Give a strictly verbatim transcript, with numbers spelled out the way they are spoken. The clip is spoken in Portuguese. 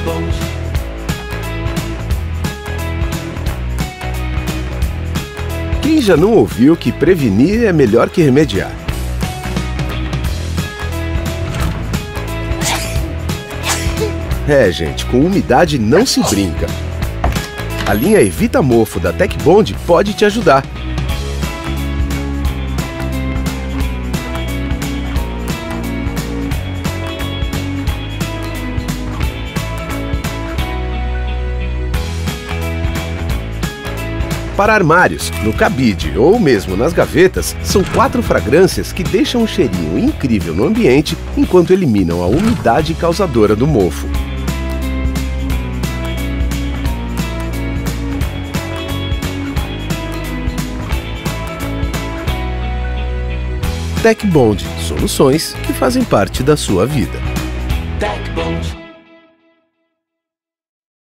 TecBond. Quem já não ouviu que prevenir é melhor que remediar? É, gente, com umidade não se brinca. A linha Evita Mofo da TecBond pode te ajudar. Para armários, no cabide ou mesmo nas gavetas, são quatro fragrâncias que deixam um cheirinho incrível no ambiente enquanto eliminam a umidade causadora do mofo. TecBond, soluções que fazem parte da sua vida. TecBond.